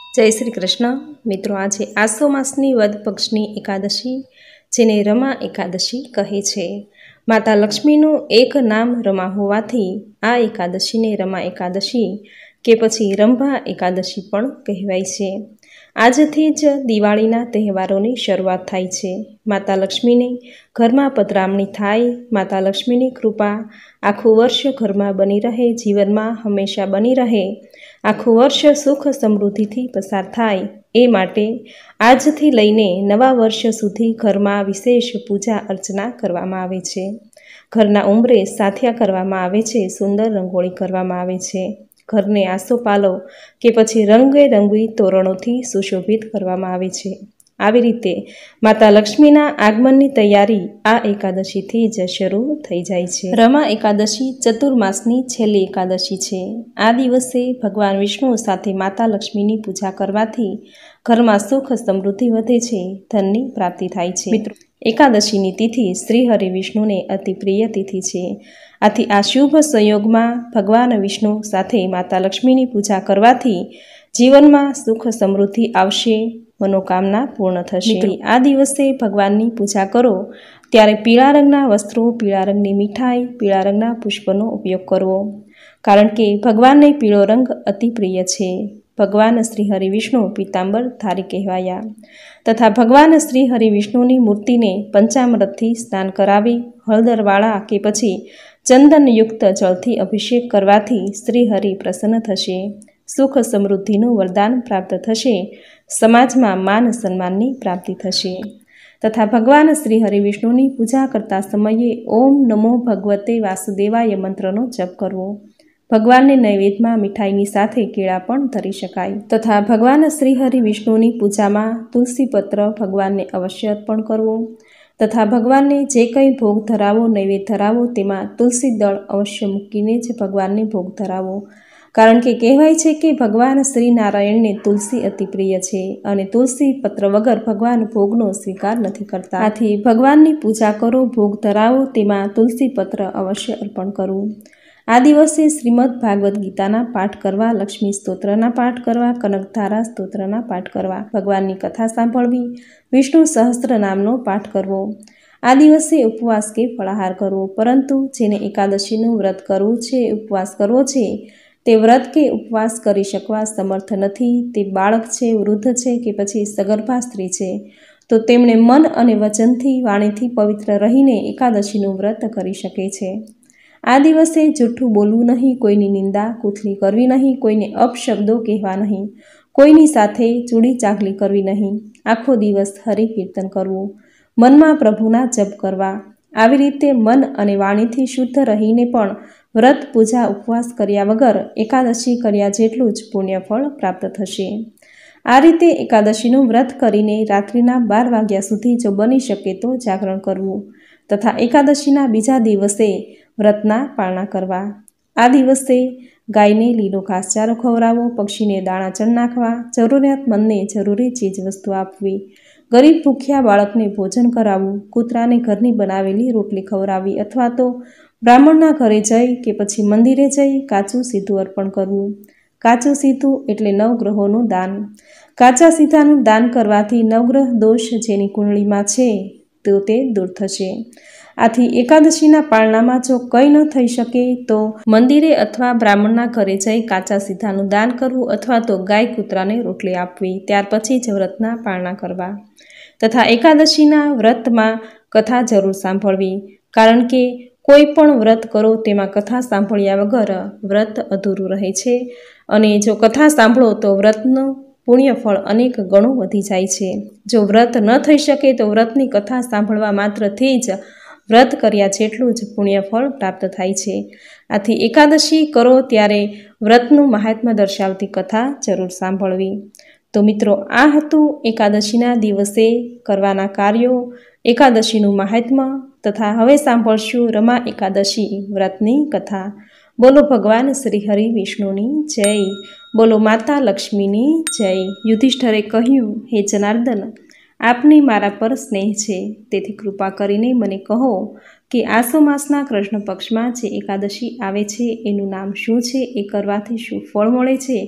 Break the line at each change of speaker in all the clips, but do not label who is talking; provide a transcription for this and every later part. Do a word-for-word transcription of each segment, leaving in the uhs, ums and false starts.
જય શ્રી કૃષ્ણ મિત્રો, આજે આસો માસની વદ પક્ષની એકાદશી, જેને રમા એકાદશી કહે છે. માતા લક્ષ્મીનું એક નામ રમા હોવાથી આ એકાદશીને રમા એકાદશી કે પછી રંભા એકાદશી પણ કહેવાય છે. આજથી જ દિવાળીના તહેવારોની શરૂઆત થાય છે. માતા લક્ષ્મીની ઘરમાં પધરામણી થાય. માતા લક્ષ્મીની કૃપા આખું વર્ષ ઘરમાં બની રહે, જીવનમાં હંમેશા બની રહે, આખું વર્ષ સુખ સમૃદ્ધિથી પસાર થાય, એ માટે આજથી લઈને નવા વર્ષ સુધી ઘરમાં વિશેષ પૂજા અર્ચના કરવામાં આવે છે. ઘરના ઉંબરે સાથિયા કરવામાં આવે છે, સુંદર રંગોળી કરવામાં આવે છે. ઘરને આસોપાલવ કે પછી રંગબેરંગી તોરણોથી સુશોભિત કરવામાં આવે છે. આવી રીતે માતા લક્ષ્મીના આગમનની તૈયારી આ એકાદશીથી જ શરૂ થઈ જાય છે. રમા એકાદશી ચતુર્માસની છેલ્લી એકાદશી છે. આ દિવસે ભગવાન વિષ્ણુ સાથે માતા લક્ષ્મીની પૂજા કરવાથી ઘરમાં સુખ સમૃદ્ધિ વધે છે, ધનની પ્રાપ્તિ થાય છે. મિત્રો, એકાદશીની તિથિ શ્રી હરિ વિષ્ણુને અતિ પ્રિય તિથિ છે. આથી આ શુભ સંયોગમાં ભગવાન વિષ્ણુ સાથે માતા લક્ષ્મીની પૂજા કરવાથી જીવનમાં સુખ સમૃદ્ધિ આવશે, મનોકામના પૂર્ણ થશે. આ દિવસે ભગવાનની પૂજા કરો ત્યારે પીળા રંગના વસ્ત્રો, પીળા રંગની મીઠાઈ, પીળા રંગના પુષ્પનો ઉપયોગ કરવો, કારણ કે ભગવાનને પીળો રંગ અતિ પ્રિય છે. ભગવાન શ્રી હરિ વિષ્ણુ પીતાંબર ધારી કહેવાયા. તથા ભગવાન શ્રી હરિ વિષ્ણુની મૂર્તિને પંચામૃતથી સ્નાન કરાવી હળદરવાળા કે પછી ચંદનયુક્ત જળથી અભિષેક કરવાથી શ્રી હરિ પ્રસન્ન થશે, સુખ સમૃદ્ધિનું વરદાન પ્રાપ્ત થશે, સમાજમાં માન સન્માનની પ્રાપ્તિ થશે. તથા ભગવાન શ્રી હરિ વિષ્ણુની પૂજા કરતા સમયે ઓમ નમો ભગવતે વાસુદેવાય મંત્રનો જપ કરવો. ભગવાનને નૈવેદ્યમાં મીઠાઈની સાથે કેળા પણ ધરી શકાય. તથા ભગવાન શ્રી હરિ વિષ્ણુની પૂજામાં તુલસી પત્ર ભગવાનને અવશ્ય અર્પણ કરવો. તથા ભગવાનને જે કંઈ ભોગ ધરાવો, નૈવેદ્ય ધરાવો, તેમાં તુલસી દળ અવશ્ય મૂકીને જ ભગવાનને ભોગ ધરાવો, કારણ કે કહેવાય છે કે ભગવાન શ્રી નારાયણને તુલસી અતિ પ્રિય છે અને તુલસી પત્ર વગર ભગવાન ભોગનો સ્વીકાર નથી કરતા. આથી ભગવાનની પૂજા કરો, ભોગ ધરાવો, તેમાં તુલસી પત્ર અવશ્ય અર્પણ કરવું. આ દિવસે શ્રીમદ ભાગવદ્ ગીતાના પાઠ કરવા, લક્ષ્મી સ્તોત્રના પાઠ કરવા, કનકધારા સ્તોત્રના પાઠ કરવા, ભગવાનની કથા સાંભળવી, વિષ્ણુ સહસ્ત્ર નામનો પાઠ કરવો. આ દિવસે ઉપવાસ કે ફળાહાર કરવો. પરંતુ જેને એકાદશીનું વ્રત કરવું છે, ઉપવાસ કરવો છે, તે વ્રત કે ઉપવાસ કરી શકવા સમર્થ નથી, તે બાળક છે, વૃદ્ધ છે કે પછી સગર્ભા સ્ત્રી છે, તો તેમણે મન અને વચનથી, વાણીથી પવિત્ર રહીને એકાદશીનું વ્રત કરી શકે છે. આ દિવસે જૂઠું બોલવું નહીં, કોઈની નિંદા કુથલી કરવી નહીં, કોઈને અપશબ્દો કહેવા નહીં, કોઈની સાથે ચૂડી ચાગલી કરવી નહીં, આખો દિવસ હરિ કીર્તન કરવું, મનમાં પ્રભુના જપ કરવા. આવી રીતે મન અને વાણીથી શુદ્ધ રહીને પણ વ્રત, પૂજા, ઉપવાસ કર્યા વગર એકાદશી કર્યા જેટલું જ પુણ્યફળ પ્રાપ્ત થશે. આ રીતે એકાદશીનું વ્રત કરીને રાત્રિના બાર વાગ્યા સુધી જો બની શકે તો જાગરણ કરવું તથા એકાદશીના બીજા દિવસે વ્રતના પાળના કરવા. આ દિવસે ગાયને લીલો ઘાસચારો ખવડાવવો, પક્ષીને દાણા ચણ નાખવા, જરૂરિયાતમંદને જરૂરી ચીજ વસ્તુ આપવી, ગરીબ ભૂખ્યા બાળકને ભોજન કરાવવું, કૂતરાને ઘરની બનાવેલી રોટલી ખવડાવવી અથવા તો બ્રાહ્મણના ઘરે જઈ કે પછી મંદિરે જઈ કાચું સીધું અર્પણ કરવું. કાચું સીધું એટલે નવગ્રહોનું દાન. કાચા સીધાનું દાન કરવાથી નવગ્રહ દોષ જેની કુંડળીમાં છે તો તે દૂર થશે. આથી એકાદશીના પાળનામાં જો કંઈ ન થઈ શકે તો મંદિરે અથવા બ્રાહ્મણના ઘરે જઈ કાચા સીધાનું દાન કરવું અથવા તો ગાય કૂતરાને રોટલી આપવી. ત્યાર પછી જ વ્રતના પાળના કરવા. તથા એકાદશીના વ્રતમાં કથા જરૂર સાંભળવી, કારણ કે કોઈ પણ વ્રત કરો તેમાં કથા સાંભળ્યા વગર વ્રત અધૂરું રહે છે અને જો કથા સાંભળો તો વ્રતનું પુણ્યફળ અનેક ગણું વધી જાય છે. જો વ્રત ન થઈ શકે તો વ્રતની કથા સાંભળવા માત્રથી જ વ્રત કર્યા જેટલું જ પુણ્યફળ પ્રાપ્ત થાય છે. આથી એકાદશી કરો ત્યારે વ્રતનું મહાત્મ્ય દર્શાવતી કથા જરૂર સાંભળવી. તો મિત્રો, આ હતું એકાદશીના દિવસે કરવાના કાર્યો, એકાદશીનું મહાત્મ્ય. તથા હવે સાંભળશું રમા એકાદશી વ્રતની કથા. બોલો ભગવાન શ્રી હરિ વિષ્ણુની જય, બોલો માતા લક્ષ્મીની જય. યુધિષ્ઠરે કહ્યું, હે જનાર્દન, આપને મારા પર સ્નેહ છે, તેથી કૃપા કરીને મને કહો કે આસો માસના કૃષ્ણ પક્ષમાં જે એકાદશી આવે છે એનું નામ શું છે, એ કરવાથી શું ફળ મળે છે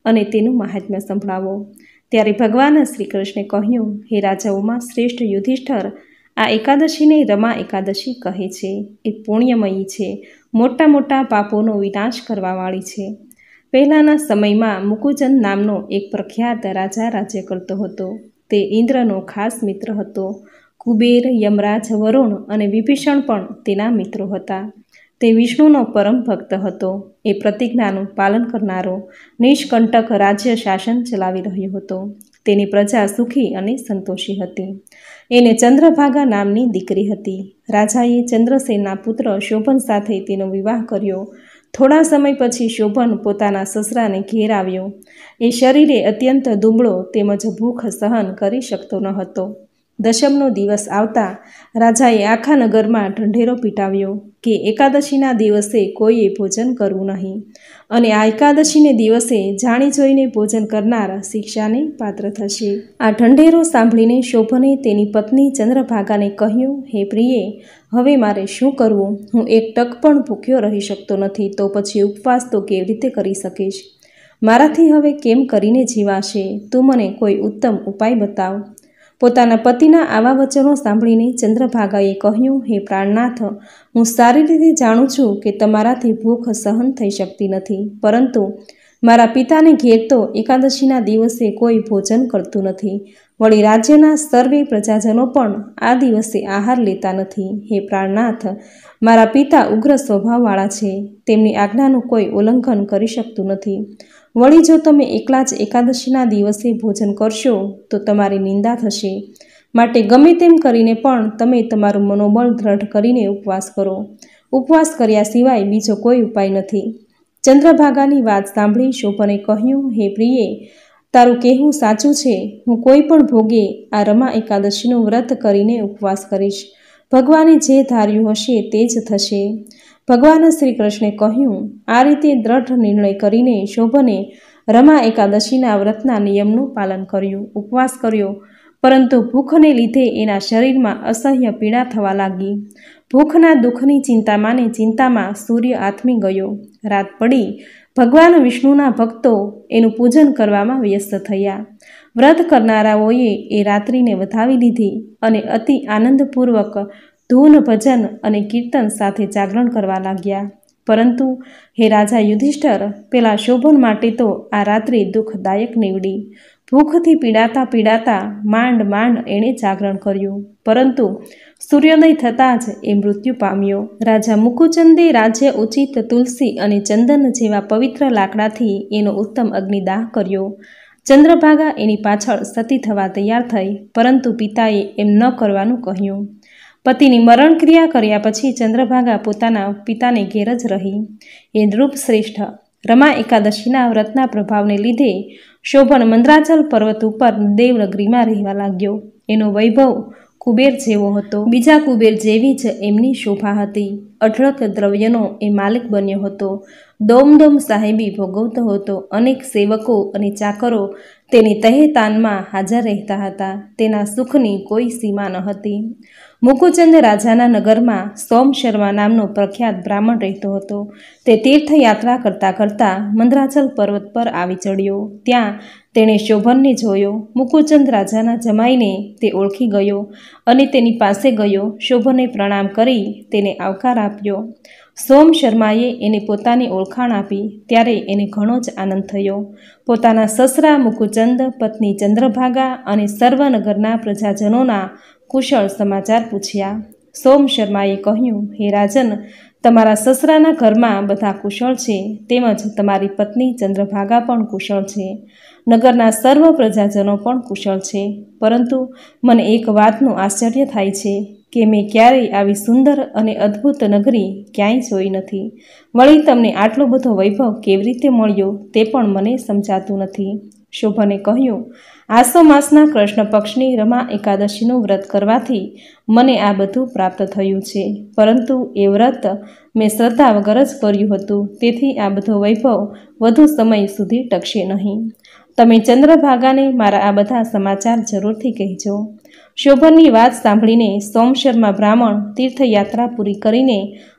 અને તેનું મહાત્મ્ય સંભળાવો. ત્યારે ભગવાન શ્રી કૃષ્ણે કહ્યું, હે રાજાઓમાં શ્રેષ્ઠ યુધિષ્ઠર, આ એકાદશીને રમા એકાદશી કહે છે. એ પુણ્યમયી છે, મોટા મોટા પાપોનો વિનાશ કરવાવાળી છે. પહેલાંના સમયમાં મુકુચંદ નામનો એક પ્રખ્યાત રાજા રાજ્ય કરતો હતો. તે ઇન્દ્રનો ખાસ મિત્ર હતો. કુબેર, યમરાજ, વરુણ અને વિભીષણ પણ તેના મિત્રો હતા. તે વિષ્ણુનો પરમ ભક્ત હતો. એ પ્રતિજ્ઞાનું પાલન કરનારો નિષ્કંટક રાજ્ય શાસન ચલાવી રહ્યો હતો. તેની પ્રજા સુખી અને સંતોષી હતી. એને ચંદ્રભાગા નામની દીકરી હતી. રાજાએ ચંદ્રસેનના પુત્ર શોભન સાથે તેનો વિવાહ કર્યો. થોડા સમય પછી શોભન પોતાના સસરાને ઘેર આવ્યો. એ શરીરે અત્યંત દુબળો તેમજ ભૂખ સહન કરી શકતો ન હતો. દશમનો દિવસ આવતા રાજાએ આખા નગરમાં ઢંઢેરો પીટાવ્યો કે એકાદશીના દિવસે કોઈએ ભોજન કરવું નહીં, અને આ એકાદશીને દિવસે જાણી જોઈને ભોજન કરનાર શિક્ષાને પાત્ર થશે. આ ઢંઢેરો સાંભળીને શોભને તેની પત્ની ચંદ્રભાગાને કહ્યું, હે પ્રિયે, હવે મારે શું કરવું? હું એક ટક પણ ભૂખ્યો રહી શકતો નથી, તો પછી ઉપવાસ તો કેવી રીતે કરી શકીશ? મારાથી હવે કેમ કરીને જીવાશે? તું મને કોઈ ઉત્તમ ઉપાય બતાવ. પોતાના પતિના આવા વચનો સાંભળીને ચંદ્રભાગાએ કહ્યું, હે પ્રાણનાથ, હું સારી રીતે જાણું છું કે તમારાથી ભૂખ સહન થઈ શકતી નથી, પરંતુ મારા પિતાને ઘેર તો એકાદશીના દિવસે કોઈ ભોજન કરતું નથી. વળી રાજ્યના સર્વે પ્રજાજનો પણ આ દિવસે આહાર લેતા નથી. હે પ્રાણનાથ, મારા પિતા ઉગ્ર સ્વભાવવાળા છે. તેમની આજ્ઞાનું કોઈ ઉલ્લંઘન કરી શકતું નથી. વળી જો તમે એકલા જ એકાદશીના દિવસે ભોજન કરશો તો તમારી નિંદા થશે. માટે ગમે તેમ કરીને પણ તમે તમારું મનોબળ દ્રઢ કરીને ઉપવાસ કરો. ઉપવાસ કર્યા સિવાય બીજો કોઈ ઉપાય નથી. ચંદ્રભાગાની વાત સાંભળી શોભને કહ્યું, હે પ્રિયે, તારું કહેવું સાચું છે. હું કોઈ પણ ભોગે આ રમા એકાદશીનું વ્રત કરીને ઉપવાસ કરીશ. ભગવાને જે ધાર્યું હશે તે જ થશે. ભગવાન શ્રી કૃષ્ણે કહ્યું. આ રીતે દ્રઢ નિર્ણય કરીને શોભને રમા એકાદશીના વ્રતના નિયમનું પાલન કર્યું, ઉપવાસ કર્યો. પરંતુ ભૂખને લીધે એના શરીરમાં અસહ્ય પીડા થવા લાગી. ભૂખના દુઃખની ચિંતામાં ને ચિંતામાં સૂર્ય આથમી ગયો. રાત પડી. ભગવાન વિષ્ણુના ભક્તો એનું પૂજન કરવામાં વ્યસ્ત થયા. વ્રત કરનારાઓએ એ રાત્રિને વધાવી લીધી અને અતિ આનંદપૂર્વક ધૂન, ભજન અને કીર્તન સાથે જાગરણ કરવા લાગ્યા. પરંતુ હે રાજા યુધિષ્ઠર, પેલા શોભન માટે તો આ રાત્રિ દુઃખદાયક નીવડી. ભૂખથી પીડાતા પીડાતા માંડ માંડ એણે જાગરણ કર્યું, પરંતુ સૂર્યોદય થતાં જ એ મૃત્યુ પામ્યો. રાજા મુકુચંદે રાજ્ય ઉચિત તુલસી અને ચંદન જેવા પવિત્ર લાકડાથી એનો ઉત્તમ અગ્નિદાહ કર્યો. ચંદ્રભાગા એની પાછળ સતી થવા તૈયાર થઈ, પરંતુ પિતાએ એમ ન કરવાનું કહ્યું. પતિની મરણક્રિયા કર્યા પછી ચંદ્રભાગા પોતાના પિતાને ઘેર જ રહી. એ નૃપ શ્રેષ્ઠ રમા એકાદશીના વ્રતના પ્રભાવને લીધે શોભન મંદ્રાચલ પર્વત ઉપર દેવનગરીમાં રહેવા લાગ્યો. એનો વૈભવ કુબેર જેવો હતો. બીજા કુબેર જેવી જ એમની શોભા હતી. અઢળક દ્રવ્યનો એ માલિક બન્યો હતો. દોમદોમ સાહેબી ભોગવતો હતો. અનેક સેવકો અને ચાકરો તેની તહેતાનમાં હાજર રહેતા હતા. તેના સુખની કોઈ સીમા ન હતી. મુકુચંદ રાજાના નગરમાં સોમ શર્મા નામનો પ્રખ્યાત બ્રાહ્મણ રહેતો હતો. તે તીર્થયાત્રા કરતાં કરતાં મંદ્રાચલ પર્વત પર આવી ચડ્યો. ત્યાં તેણે શોભનને જોયો. મુકુચંદ રાજાના જમાઈને તે ઓળખી ગયો અને તેની પાસે ગયો. શોભને પ્રણામ કરી તેને આવકાર આપ્યો. સોમ શર્માએ એને પોતાની ઓળખાણ આપી ત્યારે એને ઘણો જ આનંદ થયો. પોતાના સસરા મુકુચંદ, પત્ની ચંદ્રભાગા અને સર્વનગરના પ્રજાજનોના કુશળ સમાચાર પૂછ્યા. સોમ શર્માએ કહ્યું, હે રાજન, તમારા સસરાના ઘરમાં બધા કુશળ છે, તેમજ તમારી પત્ની ચંદ્રભાગા પણ કુશળ છે. નગરના સર્વ પ્રજાજનો પણ કુશળ છે. પરંતુ મને એક વાતનું આશ્ચર્ય થાય છે કે મેં ક્યારેય આવી સુંદર અને અદ્ભુત નગરી ક્યાંય જોઈ નથી. વળી તમને આટલો બધો વૈભવ કેવી રીતે મળ્યો તે પણ મને સમજાતું નથી. શોભને કહ્યું, આસો માસના કૃષ્ણ પક્ષની રમા એકાદશીનું વ્રત કરવાથી મને આ બધું પ્રાપ્ત થયું છે. પરંતુ એ વ્રત મેં શ્રદ્ધા વગર જ કર્યું હતું, તેથી આ બધો વૈભવ વધુ સમય સુધી ટકશે નહીં. તમે ચંદ્રભાગાને મારા આ બધા સમાચાર જરૂરથી કહેજો. શોભનની વાત સાંભળીને સોમશર્મા બ્રાહ્મણ તીર્થયાત્રા પૂરી કરીને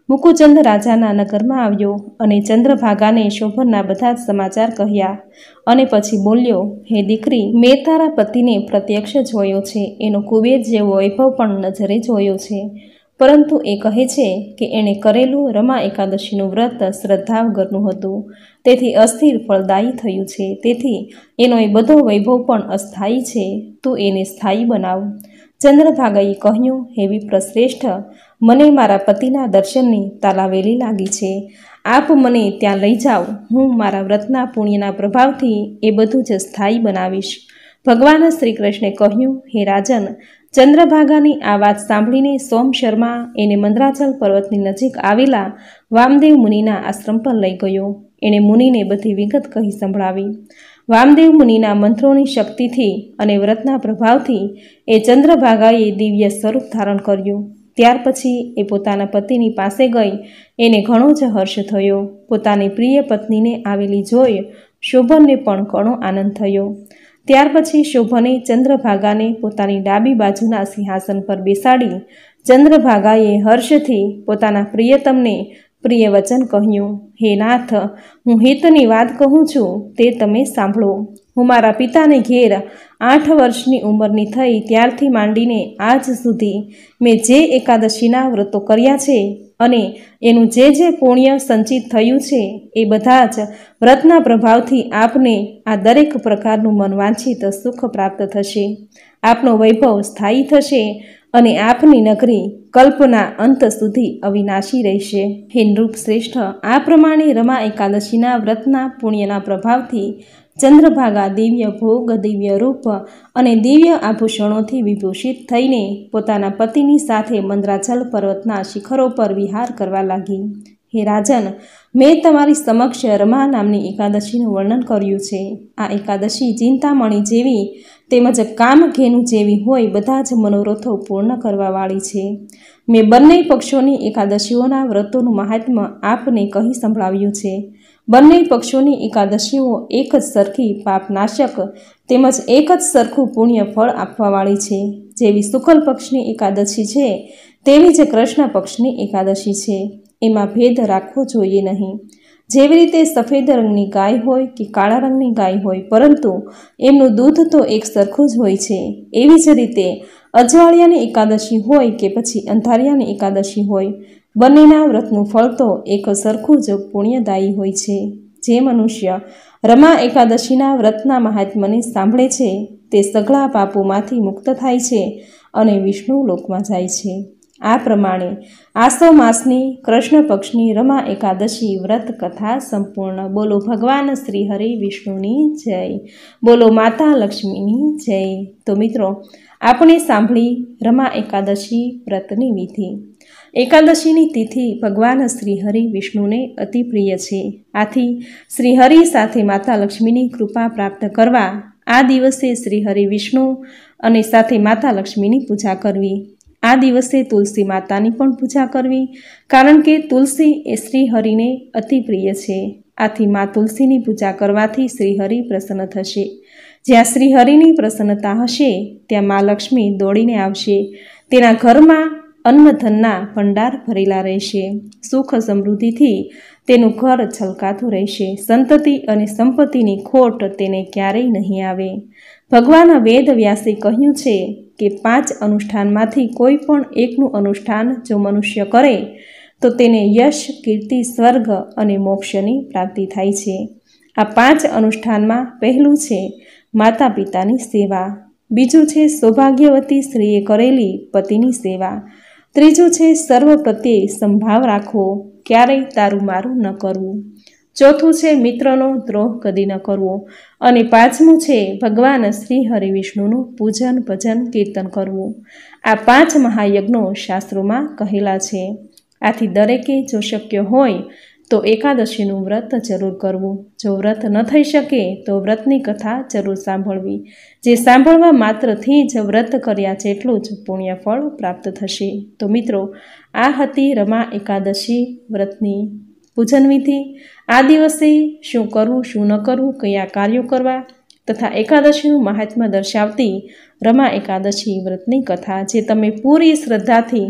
મુકુચંદ રાજાના નગરમાં આવ્યો અને ચંદ્રભાગાને શોભનના બધા જ સમાચાર કહ્યા અને પછી બોલ્યો, હે દીકરી, મેં તારા પતિને પ્રત્યક્ષ જોયો છે, એનો કુબેર જેવો વૈભવ પણ નજરે જોયો છે, પરંતુ એ કહે છે કે એણે કરેલું રમા એકાદશીનું વ્રત શ્રદ્ધા વગરનું હતું, તેથી અસ્થિર ફળદાયી થયું છે, તેથી એનો એ બધો વૈભવ પણ અસ્થાયી છે, તું એને સ્થાયી બનાવ. ચંદ્રભાગાએ કહ્યું, હે વિપ્રશ્રેષ્ઠ, મને મારા પતિના દર્શનની તાલાવેલી લાગી છે, આપ મને ત્યાં લઈ જાઓ, હું મારા વ્રતના પુણ્યના પ્રભાવથી એ બધું જ સ્થાયી બનાવીશ. ભગવાન શ્રી કૃષ્ણે કહ્યું, હે રાજન, ચંદ્રભાગાની આ વાત સાંભળીને સોમ શર્મા એને મંદરાચલ પર્વતની નજીક આવેલા વામદેવ મુનિના આશ્રમ પર લઈ ગયો. એણે મુનિને બધી વિગત કહી સંભળાવી. વામદેવ મુનિના મંત્રોની શક્તિથી અને વ્રતના પ્રભાવથી એ ચંદ્રભાગાએ દિવ્ય સ્વરૂપ ધારણ કર્યું. ત્યાર પછી એ પોતાના પતિની પાસે ગઈ. એને ઘણો જ હર્ષ થયો. પોતાની પ્રિય પત્નીને આવેલી જોઈ શોભનને પણ ઘણો આનંદ થયો. ત્યાર પછી શોભને ચંદ્રભાગાને પોતાની ડાબી બાજુના સિંહાસન પર બેસાડી ચંદ્રભાગાએ હર્ષથી પોતાના પ્રિયતમને પ્રિય વચન કહ્યું, હે નાથ, હું હિતની વાત કહું છું, તે તમે સાંભળો. હું મારા પિતાને ઘેર આઠ વર્ષની ઉંમરની થઈ ત્યારથી માંડીને આજ સુધી મેં જે એકાદશીના વ્રતો કર્યા છે અને એનું જે જે પુણ્ય સંચિત થયું છે એ બધા જ વ્રતના પ્રભાવથી આપને આ દરેક પ્રકારનું મનવાંછિત સુખ પ્રાપ્ત થશે. આપનો વૈભવ સ્થાયી થશે અને આપની નગરી કલ્પના અંત સુધી અવિનાશી રહેશે. હે નૃપ શ્રેષ્ઠ, આ પ્રમાણે રમા એકાદશીના વ્રતના પુણ્યના પ્રભાવથી ચંદ્રભાગા દિવ્ય ભોગ, દિવ્ય રૂપ અને દિવ્ય આભૂષણોથી વિભૂષિત થઈને પોતાના પતિની સાથે મંદરાચલ પર્વતના શિખરો પર વિહાર કરવા લાગી. હે રાજન, મેં તમારી સમક્ષ રમા નામની એકાદશીનું વર્ણન કર્યું છે. આ એકાદશી ચિંતામણી જેવી તેમજ કામધેનુ જેવી હોય બધા જ મનોરથો પૂર્ણ કરવાવાળી છે. મેં બંને પક્ષોની એકાદશીઓના વ્રતોનું મહાત્મ્ય આપને કહી સંભળાવ્યું છે. બંને પક્ષોની એકાદશીઓ એક જ સરખી પાપનાશક તેમજ એક જ સરખું પુણ્ય ફળ આપવાવાળી છે. જેવી શુક્લ પક્ષની એકાદશી છે તેવી જ કૃષ્ણ પક્ષની એકાદશી છે. એમાં ભેદ રાખવો જોઈએ નહીં. જેવી રીતે સફેદ રંગની ગાય હોય કે કાળા રંગની ગાય હોય, પરંતુ એમનું દૂધ તો એક સરખું જ હોય છે, એવી જ રીતે અજવાળિયાની એકાદશી હોય કે પછી અંધારિયાની એકાદશી હોય, બંનેના વ્રતનું ફળ તો એક સરખું જ પુણ્યદાયી હોય છે. જે મનુષ્ય રમા એકાદશીના વ્રતના મહાત્મ્યને સાંભળે છે તે સઘળા પાપોમાંથી મુક્ત થાય છે અને વિષ્ણુ લોકમાં જાય છે. આ પ્રમાણે આસો માસની કૃષ્ણ પક્ષની રમા એકાદશી વ્રત કથા સંપૂર્ણ. બોલો ભગવાન શ્રી હરિ વિષ્ણુની જય, બોલો માતા લક્ષ્મીની જય. તો મિત્રો, આપણે સાંભળી રમા એકાદશી વ્રતની વિધિ. એકાદશીની તિથિ ભગવાન શ્રી હરિ વિષ્ણુને અતિ પ્રિય છે. આથી શ્રી હરિ સાથે માતા લક્ષ્મીની કૃપા પ્રાપ્ત કરવા આ દિવસે શ્રી હરિ વિષ્ણુ અને સાથે માતા લક્ષ્મીની પૂજા કરવી. આ દિવસે તુલસી માતાની પણ પૂજા કરવી, કારણ કે તુલસી એ શ્રી હરિને અતિ પ્રિય છે. આથી મા તુલસીની પૂજા કરવાથી શ્રી હરિ પ્રસન્ન થશે. જ્યાં શ્રી હરિની પ્રસન્નતા હશે ત્યાં મા લક્ષ્મી દોડીને આવશે. તેના ઘરમાં અન્નધનના ભંડાર ભરેલા રહેશે. સુખ સમૃદ્ધિથી તેનું ઘર છલકાતું રહેશે. સંતતિ અને સંપત્તિની ખોટ તેને ક્યારેય નહીં આવે. ભગવાન વેદ વ્યાસે કહ્યું છે કે પાંચ અનુષ્ઠાનમાંથી કોઈ પણ એકનું અનુષ્ઠાન જો મનુષ્ય કરે તો તેને યશ, કીર્તિ, સ્વર્ગ અને મોક્ષની પ્રાપ્તિ થાય છે. આ પાંચ અનુષ્ઠાનમાં પહેલું છે માતા પિતાની સેવા, બીજું છે સૌભાગ્યવતી સ્ત્રીએ કરેલી પતિની સેવા, ત્રીજું છે સર્વ પ્રત્યે સંભાવ રાખવો, ક્યારેય તારું મારું ન કરવું, ચોથું છે મિત્રનો દ્રોહ કદી ન કરવો, અને પાંચમું છે ભગવાન શ્રી હરિ વિષ્ણુનું પૂજન, ભજન, કીર્તન કરવું. આ પાંચ મહાયજ્ઞો શાસ્ત્રોમાં કહેલા છે. આથી દરેકે જો શક્ય હોય તો એકાદશીનું વ્રત જરૂર કરવું. જો વ્રત ન થઈ શકે તો વ્રતની કથા જરૂર સાંભળવી. જે સાંભળવા માત્રથી જ વ્રત કર્યા જેટલું જ પુણ્યફળ પ્રાપ્ત થશે. તો મિત્રો, આ હતી રમા એકાદશી વ્રતની પૂજન વિધિ. આ દિવસે શું કરવું, શું ન કરવું, કયા કાર્યો કરવા તથા એકાદશીનું મહાત્મ્ય દર્શાવતી રમા એકાદશી વ્રતની કથા, જે તમે પૂરી શ્રદ્ધાથી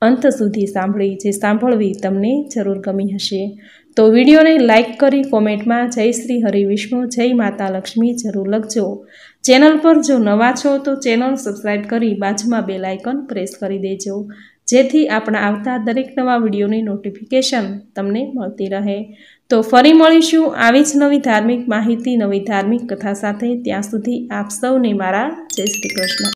અંત સુધી સાંભળી, જે સાંભળવી તમને જરૂર ગમી હશે. તો વિડીયોને લાઇક કરી કોમેન્ટમાં જય શ્રી હરિ વિષ્ણુ, જય માતા લક્ષ્મી જરૂર લખજો. ચેનલ પર જો નવા છો તો ચેનલ સબસ્ક્રાઈબ કરી બાજુમાં બેલ આઇકન પ્રેસ કરી દેજો, જેથી આપણા આવતા દરેક નવા વિડીયોની નોટિફિકેશન તમને મળતી રહે. તો ફરી મળીશું આવી જ નવી ધાર્મિક માહિતી, નવી ધાર્મિક કથા સાથે. ત્યાં સુધી આપ સૌને મારા જય શ્રી કૃષ્ણ.